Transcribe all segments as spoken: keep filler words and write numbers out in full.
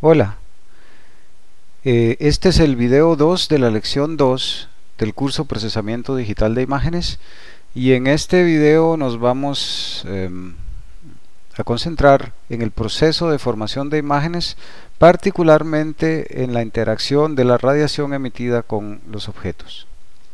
Hola, eh, este es el video dos de la lección dos del curso Procesamiento Digital de Imágenes, y en este video nos vamos eh, a concentrar en el proceso de formación de imágenes, particularmente en la interacción de la radiación emitida con los objetos.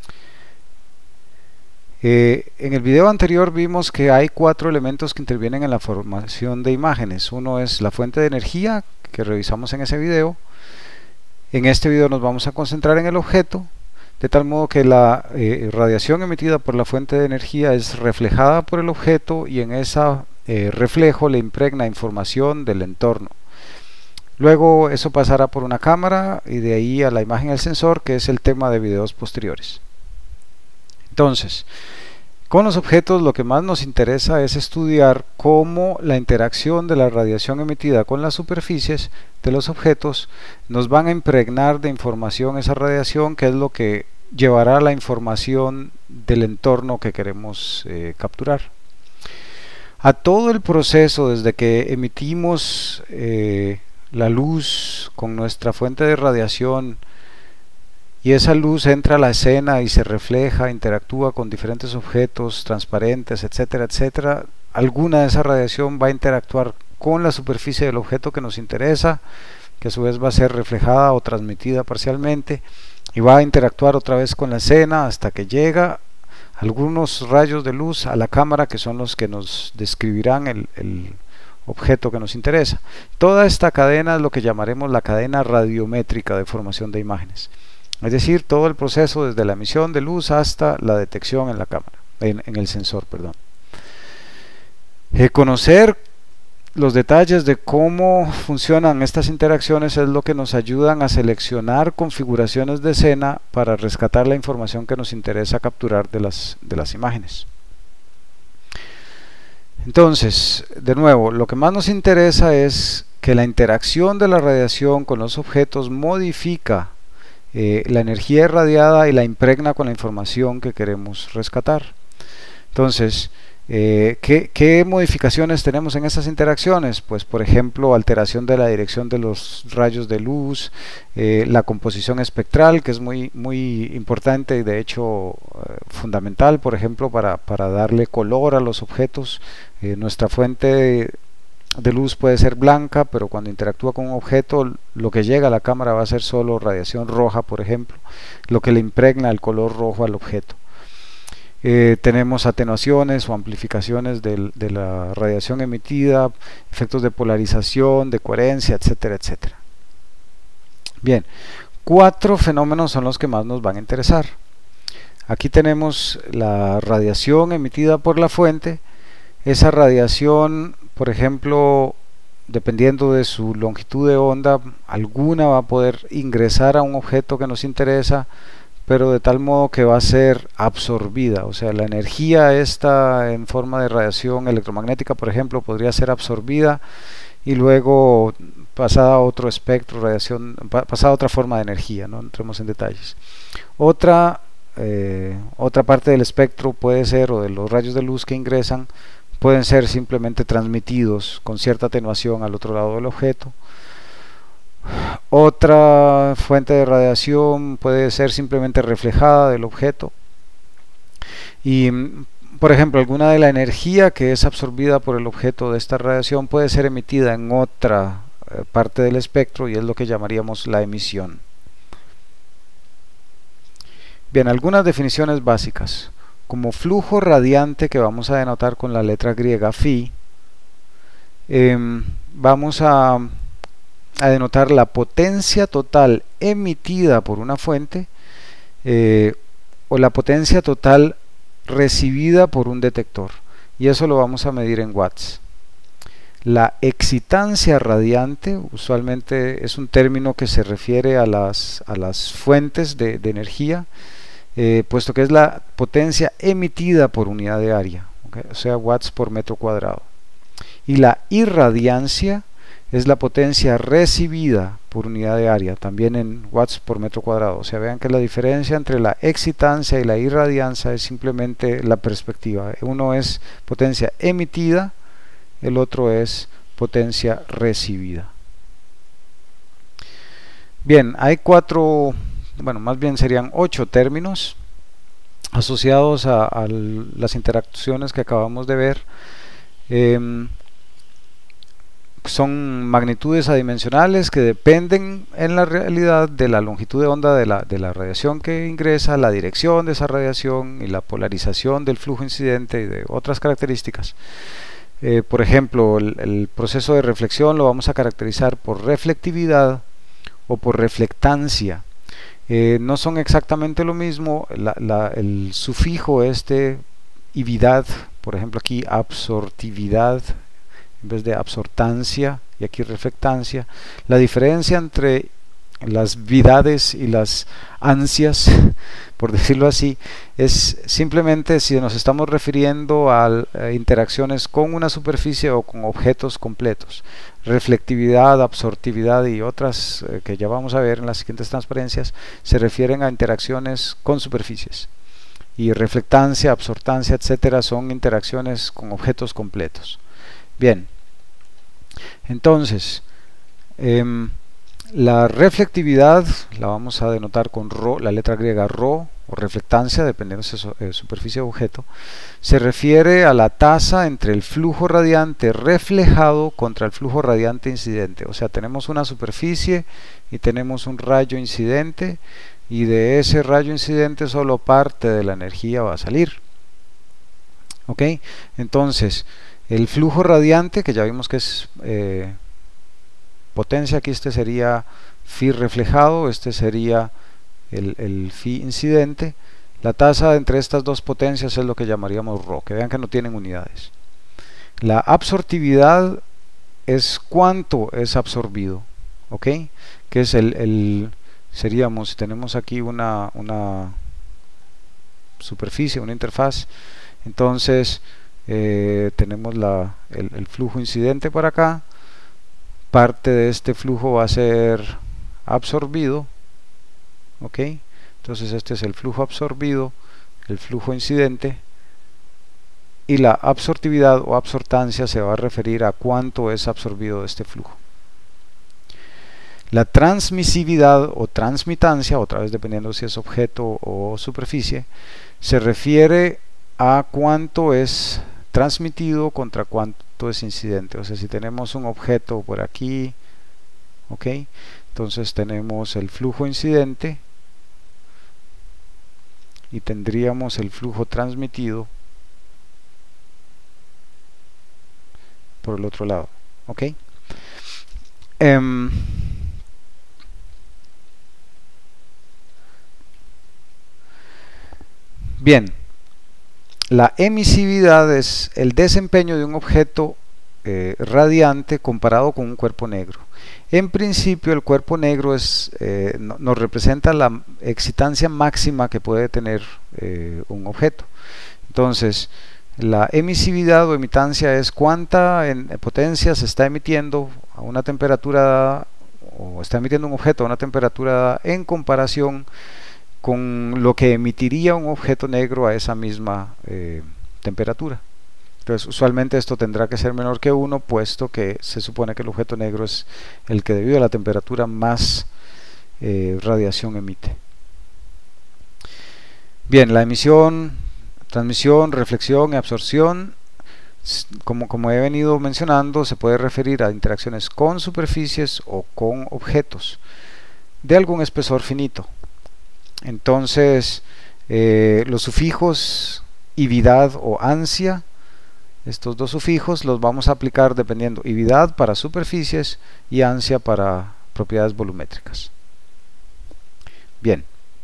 Eh, en el video anterior vimos que hay cuatro elementos que intervienen en la formación de imágenes. Uno es la fuente de energía, que revisamos en ese video. En este video nos vamos a concentrar en el objeto, de tal modo que la eh, radiación emitida por la fuente de energía es reflejada por el objeto, y en ese eh, reflejo le impregna información del entorno. Luego eso pasará por una cámara y de ahí a la imagen del sensor, que es el tema de videos posteriores. Entonces, con los objetos lo que más nos interesa es estudiar cómo la interacción de la radiación emitida con las superficies de los objetos nos van a impregnar de información esa radiación, que es lo que llevará la información del entorno que queremos eh, capturar. A todo el proceso, desde que emitimos eh, la luz con nuestra fuente de radiación, y esa luz entra a la escena y se refleja, interactúa con diferentes objetos transparentes, etcétera, etcétera. Alguna de esa radiación va a interactuar con la superficie del objeto que nos interesa, que a su vez va a ser reflejada o transmitida parcialmente, y va a interactuar otra vez con la escena hasta que llega algunos rayos de luz a la cámara, que son los que nos describirán el, el objeto que nos interesa. Toda esta cadena es lo que llamaremos la cadena radiométrica de formación de imágenes. Es decir, todo el proceso desde la emisión de luz hasta la detección en la cámara, en, en el sensor, perdón. Eh, conocer los detalles de cómo funcionan estas interacciones es lo que nos ayudan a seleccionar configuraciones de escena para rescatar la información que nos interesa capturar de las, de las imágenes. Entonces, de nuevo, lo que más nos interesa es que la interacción de la radiación con los objetos modifica Eh, la energía irradiada y la impregna con la información que queremos rescatar. Entonces, eh, ¿qué, ¿qué modificaciones tenemos en esas interacciones? Pues, por ejemplo, alteración de la dirección de los rayos de luz, eh, la composición espectral, que es muy, muy importante y de hecho eh, fundamental, por ejemplo, para, para darle color a los objetos. Eh, nuestra fuente de de luz puede ser blanca, pero cuando interactúa con un objeto, lo que llega a la cámara va a ser solo radiación roja, por ejemplo, lo que le impregna el color rojo al objeto. Eh, tenemos atenuaciones o amplificaciones del, de la radiación emitida, efectos de polarización, de coherencia, etcétera, etcétera. Bien, cuatro fenómenos son los que más nos van a interesar. Aquí tenemos la radiación emitida por la fuente. Esa radiación, por ejemplo, dependiendo de su longitud de onda, alguna va a poder ingresar a un objeto que nos interesa, pero de tal modo que va a ser absorbida. O sea, la energía esta en forma de radiación electromagnética, por ejemplo, podría ser absorbida y luego pasada a otro espectro, radiación, pasada a otra forma de energía. No entremos en detalles. Otra, eh, otra parte del espectro puede ser, o de los rayos de luz que ingresan, pueden ser simplemente transmitidos con cierta atenuación al otro lado del objeto. Otra fuente de radiación puede ser simplemente reflejada del objeto. Y, por ejemplo, alguna de la energía que es absorbida por el objeto de esta radiación puede ser emitida en otra eh, parte del espectro, y es lo que llamaríamos la emisión. Bien, algunas definiciones básicas. Como flujo radiante, que vamos a denotar con la letra griega phi, eh, vamos a, a denotar la potencia total emitida por una fuente eh, o la potencia total recibida por un detector, y eso lo vamos a medir en watts. La excitancia radiante usualmente es un término que se refiere a las, a las fuentes de, de energía, Eh, puesto que es la potencia emitida por unidad de área, ¿okay? O sea, watts por metro cuadrado. Y la irradiancia es la potencia recibida por unidad de área, también en watts por metro cuadrado. O sea, vean que la diferencia entre la excitancia y la irradiancia es simplemente la perspectiva. Uno es potencia emitida, el otro es potencia recibida. Bien, hay cuatro, bueno, más bien serían ocho términos asociados a, a las interacciones que acabamos de ver. Eh, son magnitudes adimensionales que dependen en la realidad de la longitud de onda de la, de la radiación que ingresa, la dirección de esa radiación y la polarización del flujo incidente y de otras características. Eh, por ejemplo, el, el proceso de reflexión lo vamos a caracterizar por reflectividad o por reflectancia. Eh, no son exactamente lo mismo. La, la, el sufijo este, ividad, por ejemplo aquí absortividad en vez de absortancia y aquí reflectancia. La diferencia entre las vidades y las ansias, por decirlo así, es simplemente si nos estamos refiriendo a, a interacciones con una superficie o con objetos completos. Reflectividad, absortividad y otras eh, que ya vamos a ver en las siguientes transparencias se refieren a interacciones con superficies, y reflectancia, absortancia, etcétera son interacciones con objetos completos. Bien, entonces eh, la reflectividad la vamos a denotar con rho, la letra griega rho, o reflectancia, dependiendo de su eh, superficie o objeto. Se refiere a la tasa entre el flujo radiante reflejado contra el flujo radiante incidente. O sea, tenemos una superficie y tenemos un rayo incidente, y de ese rayo incidente solo parte de la energía va a salir. ¿Ok? Entonces, el flujo radiante, que ya vimos que es eh, potencia, aquí este sería phi reflejado, este sería el, el phi incidente. La tasa entre estas dos potencias es lo que llamaríamos rho, que vean que no tienen unidades. La absortividad es cuánto es absorbido, ¿ok? Que es el, el seríamos, si tenemos aquí una, una superficie, una interfaz, entonces Eh, tenemos la, el, el flujo incidente por acá, parte de este flujo va a ser absorbido, ok, entonces este es el flujo absorbido, el flujo incidente, y la absortividad o absortancia se va a referir a cuánto es absorbido de este flujo. La transmisividad o transmitancia, otra vez dependiendo si es objeto o superficie, se refiere a cuánto es transmitido contra cuánto es incidente. O sea, si tenemos un objeto por aquí, ok, entonces tenemos el flujo incidente y tendríamos el flujo transmitido por el otro lado, ok. Um, bien, la emisividad es el desempeño de un objeto eh, radiante comparado con un cuerpo negro. En principio el cuerpo negro es, eh, no, nos representa la excitancia máxima que puede tener eh, un objeto. Entonces la emisividad o emitancia es cuánta en potencia se está emitiendo a una temperatura dada, o está emitiendo un objeto a una temperatura dada en comparación con lo que emitiría un objeto negro a esa misma eh, temperatura. Entonces usualmente esto tendrá que ser menor que uno, puesto que se supone que el objeto negro es el que debido a la temperatura más eh, radiación emite. Bien, la emisión, transmisión, reflexión y absorción, como, como he venido mencionando, se puede referir a interacciones con superficies o con objetos de algún espesor finito. Entonces eh, los sufijos ividad o ansia, estos dos sufijos los vamos a aplicar dependiendo, ividad para superficies y ansia para propiedades volumétricas. Bien,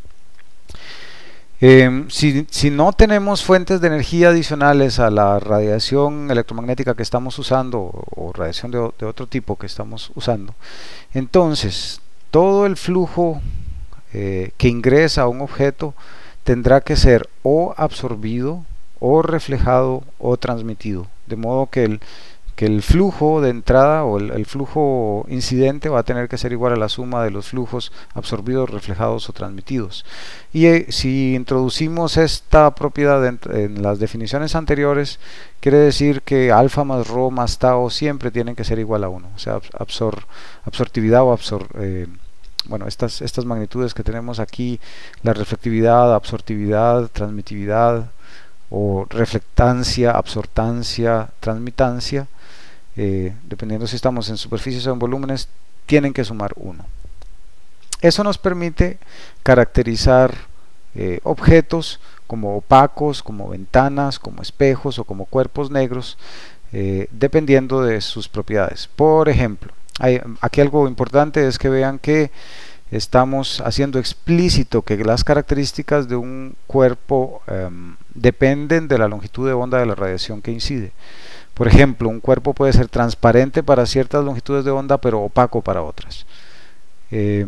eh, si, si no tenemos fuentes de energía adicionales a la radiación electromagnética que estamos usando, o, o radiación de, de otro tipo que estamos usando, entonces todo el flujo Eh, que ingresa a un objeto tendrá que ser o absorbido o reflejado o transmitido, de modo que el, que el flujo de entrada o el, el flujo incidente va a tener que ser igual a la suma de los flujos absorbidos, reflejados o transmitidos. Y eh, si introducimos esta propiedad en, en las definiciones anteriores, quiere decir que alfa más rho más tau siempre tienen que ser igual a uno, o sea, absor, absortividad o absor, eh, bueno, estas, estas magnitudes que tenemos aquí, la reflectividad, absortividad, transmitividad, o reflectancia, absortancia, transmitancia, eh, dependiendo si estamos en superficies o en volúmenes, tienen que sumar uno. Eso nos permite caracterizar eh, objetos como opacos, como ventanas, como espejos o como cuerpos negros, eh, dependiendo de sus propiedades. Por ejemplo, hay, aquí algo importante es que vean que estamos haciendo explícito que las características de un cuerpo eh, dependen de la longitud de onda de la radiación que incide. Por ejemplo, un cuerpo puede ser transparente para ciertas longitudes de onda, pero opaco para otras. Eh,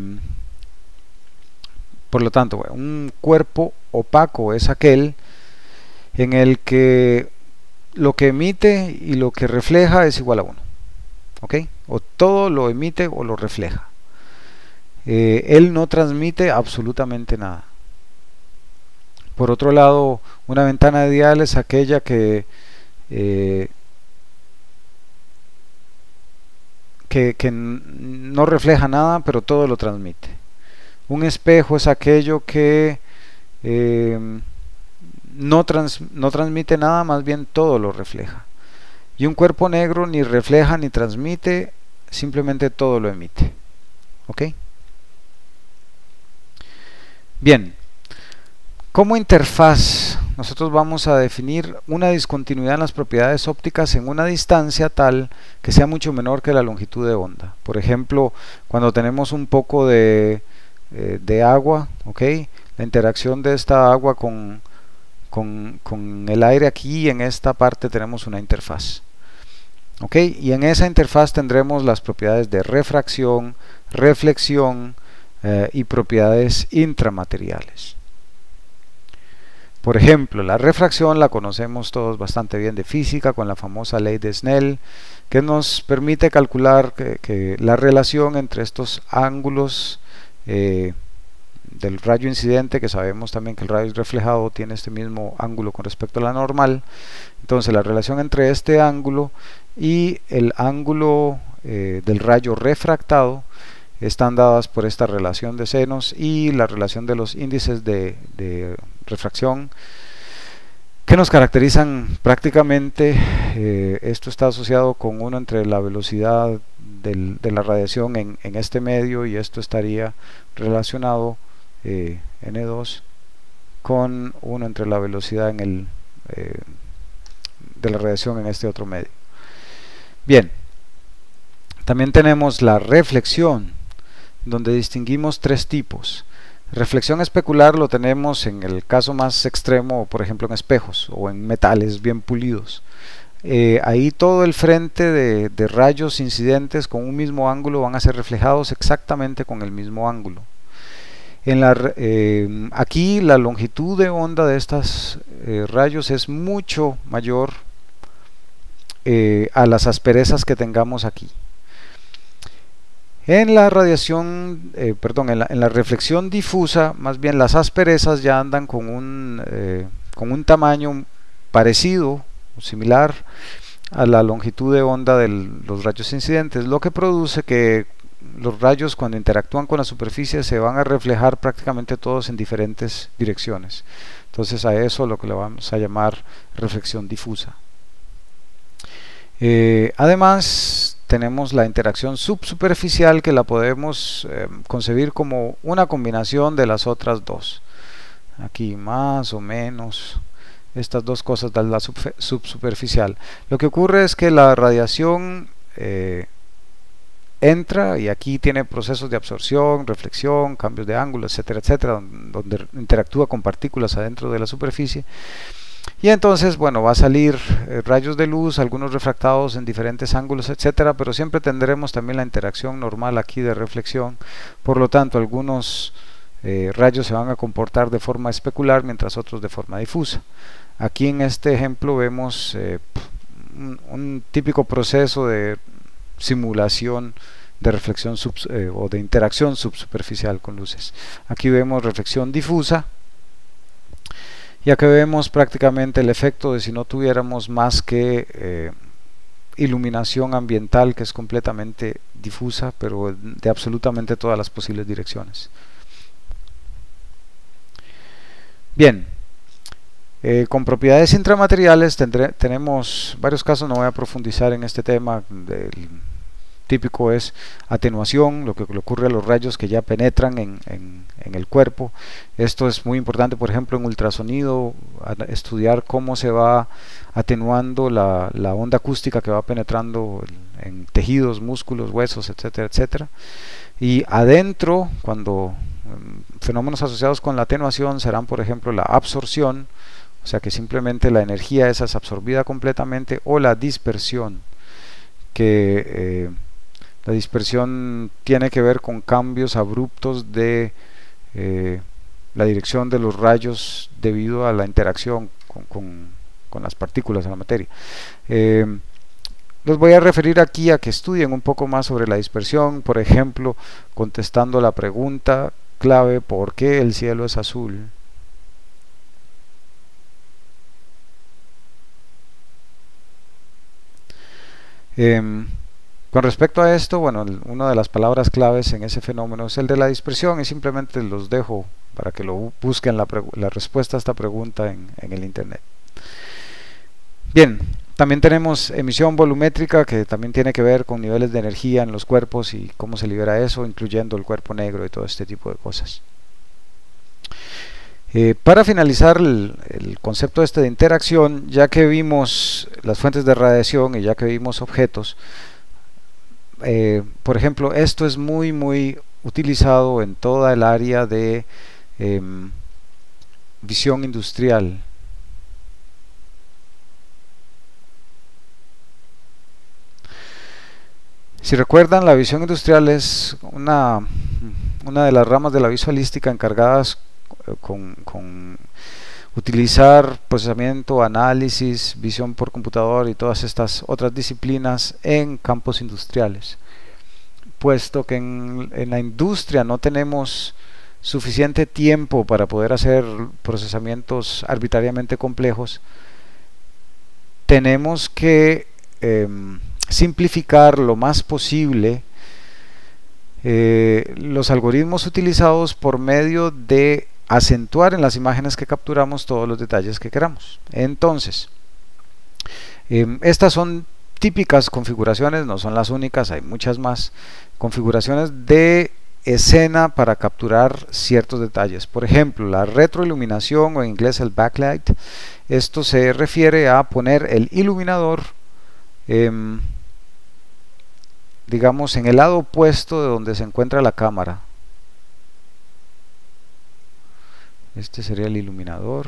por lo tanto, un cuerpo opaco es aquel en el que lo que emite y lo que refleja es igual a uno. ¿Ok? O todo lo emite o lo refleja. Eh, él no transmite absolutamente nada. Por otro lado, una ventana de dial es aquella que, eh, que, que no refleja nada, pero todo lo transmite. Un espejo es aquello que eh, no, trans, no transmite nada, más bien todo lo refleja. Y un cuerpo negro ni refleja ni transmite, simplemente todo lo emite. ¿Ok? Bien, como interfaz nosotros vamos a definir una discontinuidad en las propiedades ópticas en una distancia tal que sea mucho menor que la longitud de onda. Por ejemplo, cuando tenemos un poco de, eh, de agua, ¿ok? La interacción de esta agua con, con, con el aire aquí, en esta parte tenemos una interfaz. ¿Ok? Y en esa interfaz tendremos las propiedades de refracción, reflexión, Eh, y propiedades intramateriales. Por ejemplo, la refracción la conocemos todos bastante bien de física con la famosa ley de Snell, que nos permite calcular que, que la relación entre estos ángulos eh, del rayo incidente, que sabemos también que el rayo reflejado tiene este mismo ángulo con respecto a la normal. Entonces la relación entre este ángulo y el ángulo eh, del rayo refractado están dadas por esta relación de senos y la relación de los índices de, de refracción que nos caracterizan prácticamente. Eh, esto está asociado con uno entre la velocidad del, de la radiación en, en este medio, y esto estaría relacionado eh, N dos con uno entre la velocidad en el, eh, de la radiación en este otro medio. Bien, también tenemos la reflexión, donde distinguimos tres tipos. Reflexión especular lo tenemos en el caso más extremo, por ejemplo en espejos o en metales bien pulidos. Eh, ahí todo el frente de, de rayos incidentes con un mismo ángulo van a ser reflejados exactamente con el mismo ángulo. En la, eh, aquí la longitud de onda de estos eh, rayos es mucho mayor eh, a las asperezas que tengamos aquí. En la radiación, eh, perdón, en la, en la reflexión difusa, más bien las asperezas ya andan con un, eh, con un tamaño parecido o similar a la longitud de onda de los rayos incidentes, lo que produce que los rayos, cuando interactúan con la superficie, se van a reflejar prácticamente todos en diferentes direcciones. Entonces a eso lo que le vamos a llamar reflexión difusa. Eh, además tenemos la interacción subsuperficial, que la podemos eh, concebir como una combinación de las otras dos. Aquí más o menos estas dos cosas dan la sub subsuperficial. Lo que ocurre es que la radiación eh, entra y aquí tiene procesos de absorción, reflexión, cambios de ángulo, etcétera, etcétera, donde interactúa con partículas adentro de la superficie. Y entonces, bueno, va a salir eh, rayos de luz, algunos refractados en diferentes ángulos, etcétera, pero siempre tendremos también la interacción normal aquí de reflexión. Por lo tanto, algunos eh, rayos se van a comportar de forma especular, mientras otros de forma difusa. Aquí en este ejemplo vemos eh, un, un típico proceso de simulación de reflexión sub, eh, o de interacción subsuperficial con luces. Aquí vemos reflexión difusa, ya que vemos prácticamente el efecto de si no tuviéramos más que eh, iluminación ambiental que es completamente difusa, pero de absolutamente todas las posibles direcciones. Bien, eh, con propiedades intramateriales tendré, tenemos varios casos, no voy a profundizar en este tema. El típico es atenuación, lo que le ocurre a los rayos que ya penetran en, en, en el cuerpo. Esto es muy importante, por ejemplo, en ultrasonido, estudiar cómo se va atenuando la, la onda acústica que va penetrando en tejidos, músculos, huesos, etcétera, etcétera. Y adentro, cuando fenómenos asociados con la atenuación serán, por ejemplo, la absorción, o sea que simplemente la energía esa es absorbida completamente, o la dispersión, que eh, la dispersión tiene que ver con cambios abruptos de eh, la dirección de los rayos debido a la interacción con, con, con las partículas en la materia. Eh, los voy a referir aquí a que estudien un poco más sobre la dispersión, por ejemplo, contestando la pregunta clave: ¿por qué el cielo es azul? Eh, con respecto a esto, bueno, una de las palabras claves en ese fenómeno es el de la dispersión, y simplemente los dejo para que lo busquen la, la respuesta a esta pregunta en, en el internet. Bien, también tenemos emisión volumétrica, que también tiene que ver con niveles de energía en los cuerpos y cómo se libera eso, incluyendo el cuerpo negro y todo este tipo de cosas. Eh, para finalizar el, el concepto este de interacción, ya que vimos las fuentes de radiación y ya que vimos objetos, eh, por ejemplo, esto es muy muy utilizado en toda el área de eh, visión industrial. Si recuerdan, la visión industrial es una, una de las ramas de la visualística encargadas Con, con utilizar procesamiento, análisis, visión por computador y todas estas otras disciplinas en campos industriales, puesto que en, en la industria no tenemos suficiente tiempo para poder hacer procesamientos arbitrariamente complejos. Tenemos que eh, simplificar lo más posible eh, los algoritmos utilizados por medio de acentuar en las imágenes que capturamos todos los detalles que queramos. Entonces, eh, estas son típicas configuraciones, no son las únicas, hay muchas más configuraciones de escena para capturar ciertos detalles. Por ejemplo, la retroiluminación, o en inglés el backlight. Esto se refiere a poner el iluminador eh, digamos en el lado opuesto de donde se encuentra la cámara. Este sería el iluminador.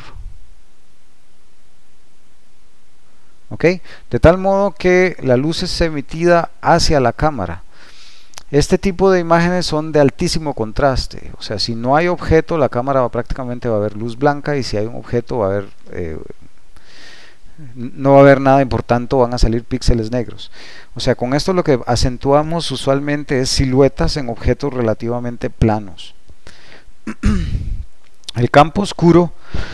Ok, de tal modo que la luz es emitida hacia la cámara. Este tipo de imágenes son de altísimo contraste, o sea, si no hay objeto, la cámara va, prácticamente va a haber luz blanca, y si hay un objeto va a haber eh, no va a haber nada, y por tanto van a salir píxeles negros. O sea, con esto lo que acentuamos usualmente es siluetas en objetos relativamente planos. El campo oscuro,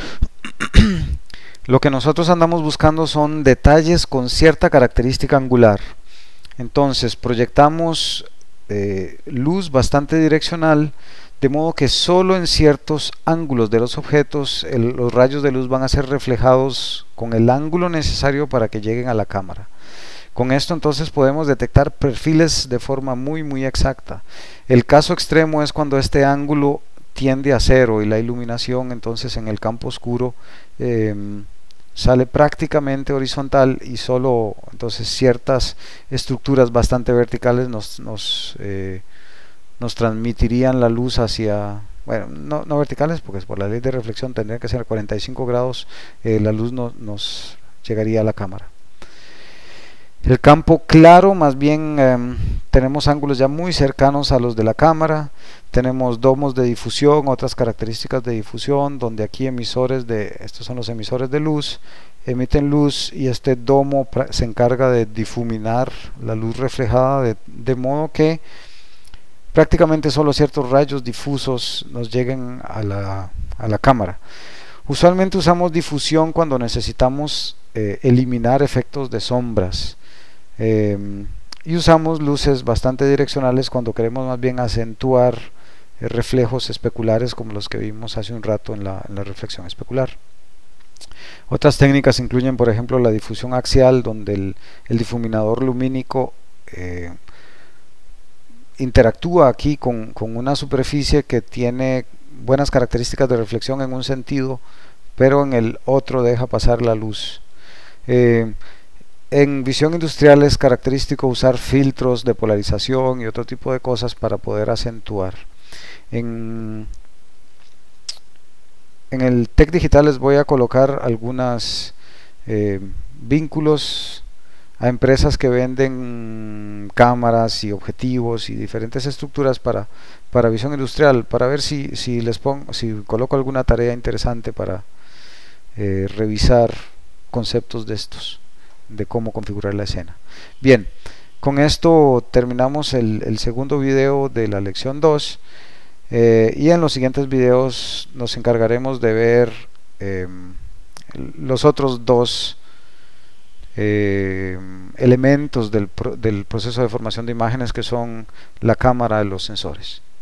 lo que nosotros andamos buscando son detalles con cierta característica angular. Entonces proyectamos eh, luz bastante direccional, de modo que solo en ciertos ángulos de los objetos el, los rayos de luz van a ser reflejados con el ángulo necesario para que lleguen a la cámara. Con esto entonces podemos detectar perfiles de forma muy muy exacta. El caso extremo es cuando este ángulo tiende a cero y la iluminación entonces en el campo oscuro eh, sale prácticamente horizontal, y solo entonces ciertas estructuras bastante verticales nos, nos, eh, nos transmitirían la luz hacia, bueno, no, no verticales, porque por la ley de reflexión tendría que ser cuarenta y cinco grados, eh, la luz no, nos llegaría a la cámara. El campo claro, más bien eh, tenemos ángulos ya muy cercanos a los de la cámara, tenemos domos de difusión, otras características de difusión, donde aquí emisores de, estos son los emisores de luz, emiten luz, y este domo se encarga de difuminar la luz reflejada, de, de modo que prácticamente solo ciertos rayos difusos nos lleguen a la, a la cámara. Usualmente usamos difusión cuando necesitamos eh, eliminar efectos de sombras. Eh, y usamos luces bastante direccionales cuando queremos más bien acentuar eh, reflejos especulares como los que vimos hace un rato en la, en la reflexión especular. Otras técnicas incluyen, por ejemplo, la difusión axial, donde el, el difuminador lumínico eh, interactúa aquí con, con una superficie que tiene buenas características de reflexión en un sentido, pero en el otro deja pasar la luz. Eh, en visión industrial es característico usar filtros de polarización y otro tipo de cosas para poder acentuar. En, en el Tech Digital les voy a colocar algunos eh, vínculos a empresas que venden cámaras y objetivos y diferentes estructuras para, para visión industrial, para ver si, si les pongo, si coloco alguna tarea interesante para eh, revisar conceptos de estos, de cómo configurar la escena. Bien, con esto terminamos el, el segundo video de la lección dos, eh, y en los siguientes videos nos encargaremos de ver eh, los otros dos eh, elementos del, pro, del proceso de formación de imágenes, que son la cámara y los sensores.